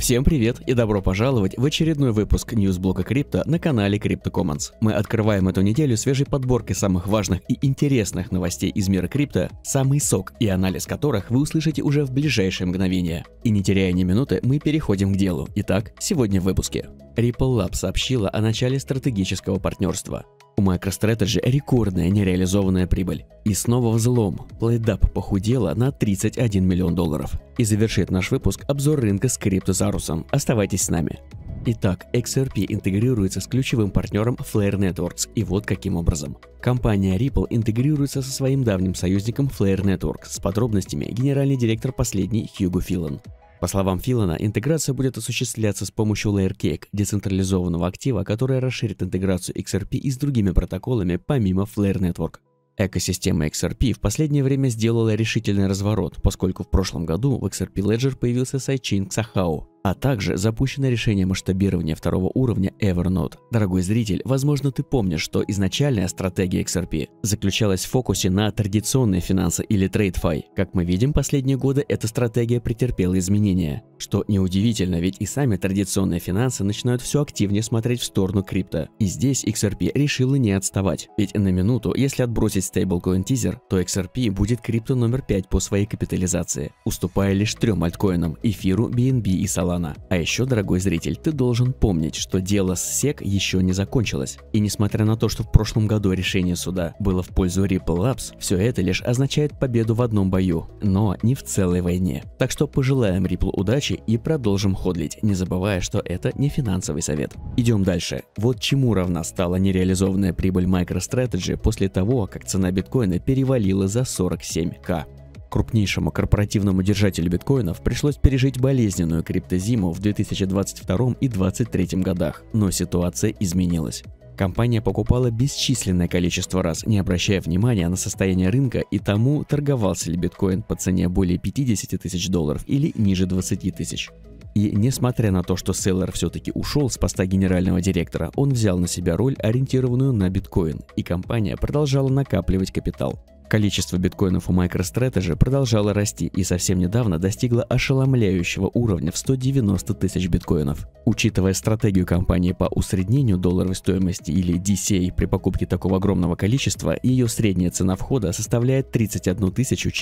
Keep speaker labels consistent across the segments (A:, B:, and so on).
A: Всем привет и добро пожаловать в очередной выпуск ньюсблока крипто на канале Crypto Commons. Мы открываем эту неделю свежей подборкой самых важных и интересных новостей из мира крипто, самый сок и анализ которых вы услышите уже в ближайшие мгновения. И не теряя ни минуты, мы переходим к делу. Итак, сегодня в выпуске. Ripple Labs сообщила о начале стратегического партнерства. У MicroStrategy рекордная нереализованная прибыль. И снова взлом. PlayDAP похудела на $31 миллион. И завершит наш выпуск обзор рынка с криптозарусом. Оставайтесь с нами. Итак, XRP интегрируется с ключевым партнером Flare Networks, и вот каким образом. Компания Ripple интегрируется со своим давним союзником Flare Networks, с подробностями генеральный директор последний Хьюго Филан. По словам Филана, интеграция будет осуществляться с помощью LayerCake, децентрализованного актива, который расширит интеграцию XRP и с другими протоколами помимо Flare Network. Экосистема XRP в последнее время сделала решительный разворот, поскольку в прошлом году в XRP Ledger появился сайдчейн Xahao, а также запущено решение масштабирования второго уровня Evernote. Дорогой зритель, возможно, ты помнишь, что изначальная стратегия XRP заключалась в фокусе на традиционные финансы или TradeFi. Как мы видим, последние годы эта стратегия претерпела изменения. Что неудивительно, ведь и сами традиционные финансы начинают все активнее смотреть в сторону крипто. И здесь XRP решила не отставать. Ведь на минуту, если отбросить стейблкоин Tether, то XRP будет крипто номер 5 по своей капитализации, уступая лишь 3 альткоинам – эфиру, BNB и Solana. А еще, дорогой зритель, ты должен помнить, что дело с SEC еще не закончилось. И несмотря на то, что в прошлом году решение суда было в пользу Ripple Labs, все это лишь означает победу в одном бою, но не в целой войне. Так что пожелаем Ripple удачи и продолжим ходлить, не забывая, что это не финансовый совет. Идем дальше. Вот чему равна стала нереализованная прибыль MicroStrategy после того, как цена биткоина перевалила за 47К. Крупнейшему корпоративному держателю биткоинов пришлось пережить болезненную криптозиму в 2022 и 2023 годах, но ситуация изменилась. Компания покупала бесчисленное количество раз, не обращая внимания на состояние рынка и тому, торговался ли биткоин по цене более $50 тысяч или ниже 20 тысяч. И несмотря на то, что Селлер все-таки ушел с поста генерального директора, он взял на себя роль, ориентированную на биткоин, и компания продолжала накапливать капитал. Количество биткоинов у MicroStrategy продолжало расти и совсем недавно достигло ошеломляющего уровня в 190 тысяч биткоинов. Учитывая стратегию компании по усреднению долларовой стоимости или DCA при покупке такого огромного количества, ее средняя цена входа составляет $31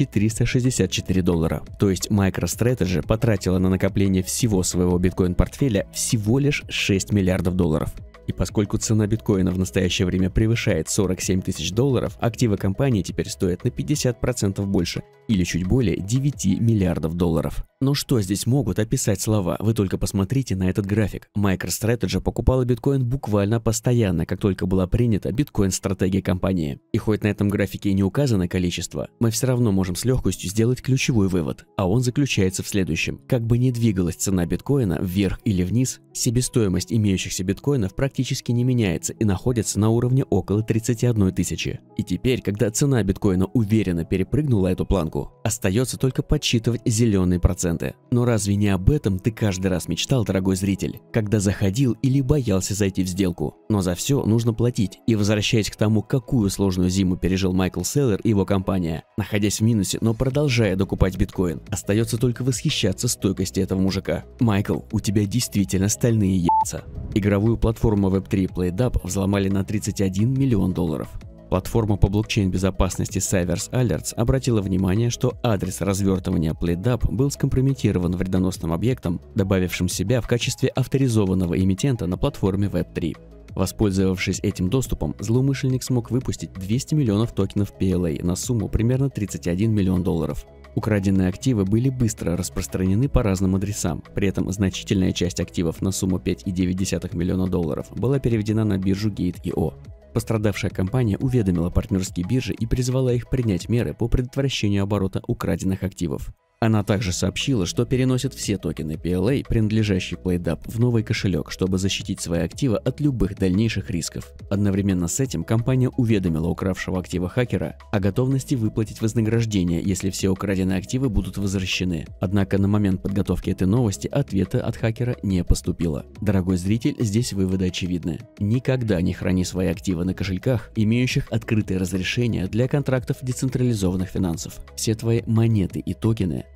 A: 464. То есть MicroStrategy потратила на накопление всего своего биткоин-портфеля всего лишь $6 миллиардов. И поскольку цена биткоина в настоящее время превышает $47 тысяч, активы компании теперь стоят на 50% больше, или чуть более $9 миллиардов. Но что здесь могут описать слова? Вы только посмотрите на этот график. MicroStrategy покупала биткоин буквально постоянно, как только была принята биткоин-стратегия компании. И хоть на этом графике и не указано количество, мы все равно можем с легкостью сделать ключевой вывод, а он заключается в следующем. Как бы ни двигалась цена биткоина вверх или вниз, себестоимость имеющихся биткоинов практически не меняется и находится на уровне около 31 тысячи. И теперь, когда цена биткоина уверенно перепрыгнула эту планку, остается только подсчитывать зеленые проценты. Но разве не об этом ты каждый раз мечтал, дорогой зритель, когда заходил или боялся зайти в сделку? Но за все нужно платить. И возвращаясь к тому, какую сложную зиму пережил Майкл Селлер и его компания, находясь в минусе, но продолжая докупать биткоин, остается только восхищаться стойкостью этого мужика. Майкл, у тебя действительно стальные яйца. Игровую платформу Web3 PlayDAP взломали на $31 миллион. Платформа по блокчейн-безопасности Cyvers Alerts обратила внимание, что адрес развертывания PlayDAP был скомпрометирован вредоносным объектом, добавившим себя в качестве авторизованного эмитента на платформе Web3. Воспользовавшись этим доступом, злоумышленник смог выпустить 200 миллионов токенов PLA на сумму примерно $31 миллион. Украденные активы были быстро распространены по разным адресам, при этом значительная часть активов на сумму $5,9 миллиона была переведена на биржу Gate.io. Пострадавшая компания уведомила партнерские биржи и призвала их принять меры по предотвращению оборота украденных активов. Она также сообщила, что переносит все токены PLA, принадлежащие PlayDAP, в новый кошелек, чтобы защитить свои активы от любых дальнейших рисков. Одновременно с этим компания уведомила укравшего актива хакера о готовности выплатить вознаграждение, если все украденные активы будут возвращены. Однако на момент подготовки этой новости ответа от хакера не поступило. Дорогой зритель, здесь выводы очевидны. Никогда не храни свои активы на кошельках, имеющих открытые разрешения для контрактов децентрализованных финансов. Все твои монеты и токены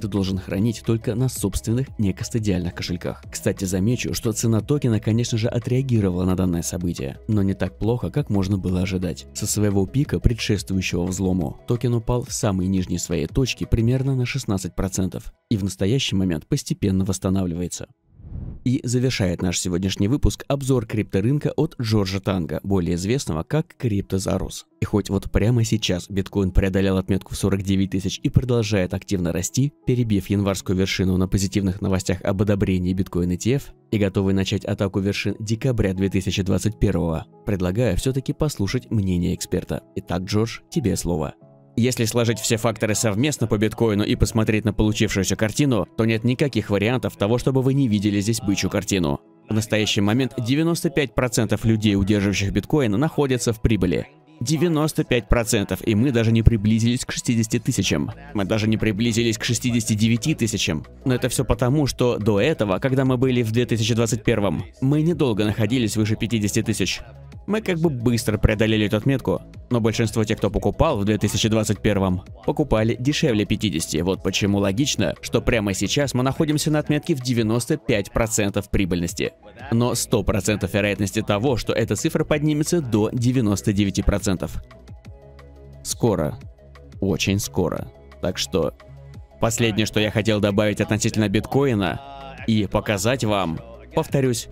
A: ты должен хранить только на собственных некастодиальных кошельках. Кстати, замечу, что цена токена, конечно же, отреагировала на данное событие, но не так плохо, как можно было ожидать. Со своего пика, предшествующего взлому, токен упал в самые нижние своей точки примерно на 16% и в настоящий момент постепенно восстанавливается. И завершает наш сегодняшний выпуск обзор крипторынка от Джорджа Танга, более известного как Криптозарус. И хоть вот прямо сейчас биткоин преодолел отметку в 49 тысяч и продолжает активно расти, перебив январскую вершину на позитивных новостях об одобрении биткоин ETF и готовый начать атаку вершин декабря 2021, предлагаю все-таки послушать мнение эксперта. Итак, Джордж, тебе слово. Если сложить все факторы совместно по биткоину и посмотреть на получившуюся картину, то нет никаких вариантов того, чтобы вы не видели здесь бычью картину. В настоящий момент 95% людей, удерживающих биткоин, находятся в прибыли. 95%, и мы даже не приблизились к 60 тысячам. Мы даже не приблизились к 69 тысячам. Но это все потому, что до этого, когда мы были в 2021, мы недолго находились выше 50 тысяч. Мы как бы быстро преодолели эту отметку, но большинство тех, кто покупал в 2021, покупали дешевле 50. Вот почему логично, что прямо сейчас мы находимся на отметке в 95% прибыльности. Но 100% вероятности того, что эта цифра поднимется до 99%. Скоро. Очень скоро. Так что последнее, что я хотел добавить относительно биткоина и показать вам, повторюсь,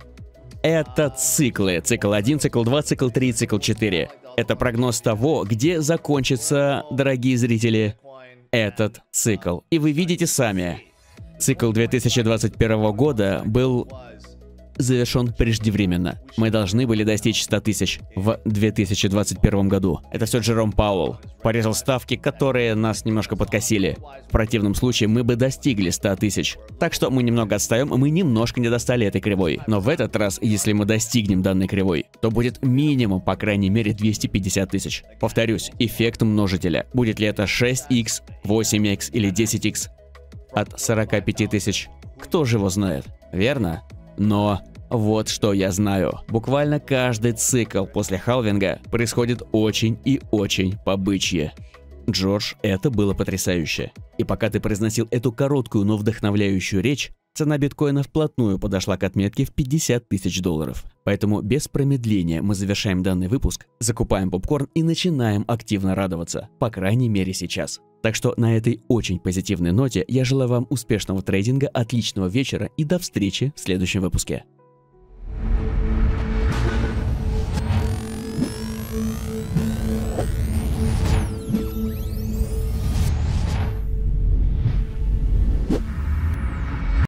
A: это циклы. Цикл 1, цикл 2, цикл 3, цикл 4. Это прогноз того, где закончится, дорогие зрители, этот цикл. И вы видите сами, цикл 2021 года был завершен преждевременно. Мы должны были достичь 100 тысяч в 2021 году. Это все Джером Пауэлл порезал ставки, которые нас немножко подкосили. В противном случае мы бы достигли 100 тысяч. Так что мы немного отстаем, мы немножко не достали этой кривой. Но в этот раз, если мы достигнем данной кривой, то будет минимум, по крайней мере, 250 тысяч. Повторюсь, эффект множителя. Будет ли это 6х, 8х или 10х от 45 тысяч? Кто же его знает, верно? Но вот что я знаю. Буквально каждый цикл после халвинга происходит очень и очень по-бычьи. Джордж, это было потрясающе. И пока ты произносил эту короткую, но вдохновляющую речь, цена биткоина вплотную подошла к отметке в 50 тысяч долларов. Поэтому без промедления мы завершаем данный выпуск, закупаем попкорн и начинаем активно радоваться. По крайней мере сейчас. Так что на этой очень позитивной ноте я желаю вам успешного трейдинга, отличного вечера и до встречи в следующем выпуске.